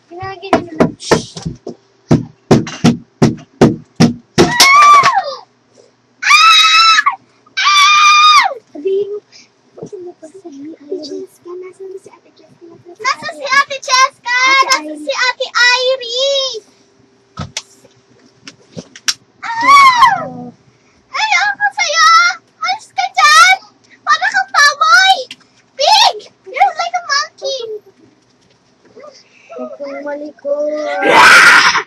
Ginagin na lang. Sabihin mo. Ate Cheska, nasan si Ate Cheska? Nasa si Ate Cheska! Nasa si Ate Iris! Ay, ako sa'yo! Alis ka dyan! Para kang baboy! Pig! You're like a monkey! Huwag kong malikot.